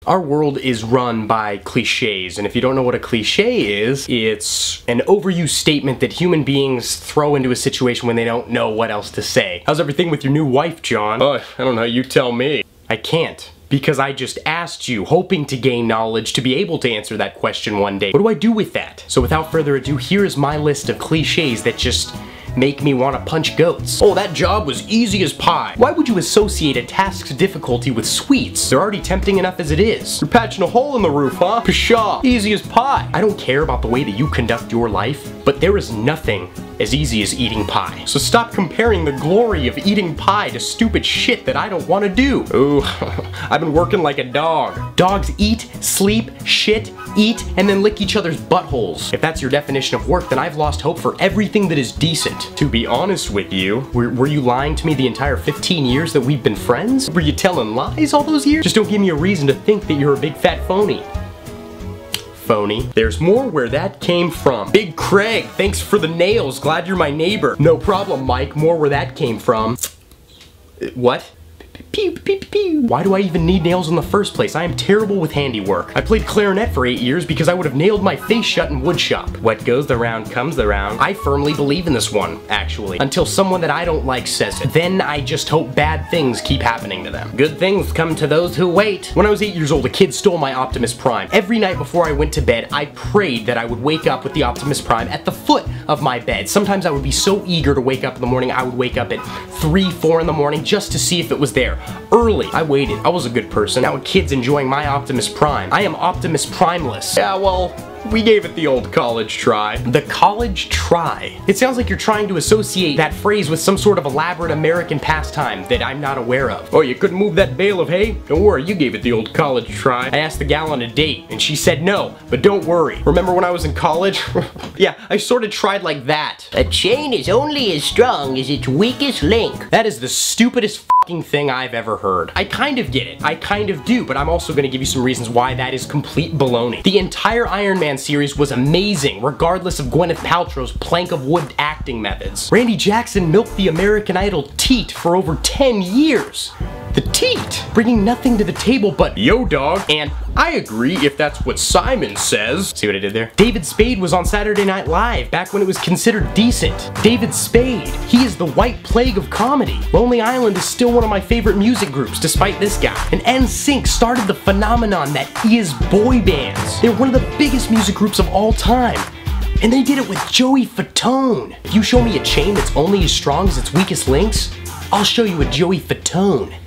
Our world is run by cliches, and if you don't know what a cliche is, it's an overused statement that human beings throw into a situation when they don't know what else to say. How's everything with your new wife, John? Oh, I don't know, you tell me. I can't. Because I just asked you, hoping to gain knowledge to be able to answer that question one day. What do I do with that? So without further ado, here is my list of cliches that just make me want to punch goats. Oh, that job was easy as pie. Why would you associate a task's difficulty with sweets? They're already tempting enough as it is. You're patching a hole in the roof, huh? Pshaw, easy as pie. I don't care about the way that you conduct your life, but there is nothing as easy as eating pie. So stop comparing the glory of eating pie to stupid shit that I don't want to do. Ooh, I've been working like a dog. Dogs eat, sleep, shit, eat, and then lick each other's buttholes. If that's your definition of work, then I've lost hope for everything that is decent. To be honest with you, were you lying to me the entire 15 years that we've been friends? Were you telling lies all those years? Just don't give me a reason to think that you're a big fat phony. Phony. There's more where that came from. Big Craig, thanks for the nails. Glad you're my neighbor. No problem, Mike. More where that came from. What? Pew, pew, pew, pew. Why do I even need nails in the first place? I am terrible with handiwork. I played clarinet for 8 years because I would have nailed my face shut in woodshop. What goes around comes around. I firmly believe in this one, actually. Until someone that I don't like says it. Then I just hope bad things keep happening to them. Good things come to those who wait. When I was 8 years old, a kid stole my Optimus Prime. Every night before I went to bed, I prayed that I would wake up with the Optimus Prime at the foot of my bed. Sometimes I would be so eager to wake up in the morning, I would wake up at 3, 4 in the morning just to see if it was there. Early. I waited. I was a good person. Now a kid's enjoying my Optimus Prime. I am Optimus Primeless. Yeah, well, we gave it the old college try. The college try? It sounds like you're trying to associate that phrase with some sort of elaborate American pastime that I'm not aware of. Oh, you couldn't move that bale of hay? Don't worry, you gave it the old college try. I asked the gal on a date, and she said no, but don't worry. Remember when I was in college? Yeah, I sort of tried like that. A chain is only as strong as its weakest link. That is the stupidest fucking thing I've ever heard. I kind of get it. I kind of do, but I'm also gonna give you some reasons why that is complete baloney. The entire Iron Man series was amazing, regardless of Gwyneth Paltrow's plank of wood acting methods. Randy Jackson milked the American Idol teat for over 10 years. The teat, bringing nothing to the table but yo dog, and I agree if that's what Simon says. See what I did there? David Spade was on Saturday Night Live back when it was considered decent. David Spade, he is the white plague of comedy. Lonely Island is still one of my favorite music groups despite this guy. And NSYNC started the phenomenon that is boy bands. They're one of the biggest music groups of all time. And they did it with Joey Fatone. If you show me a chain that's only as strong as its weakest links, I'll show you a Joey Fatone.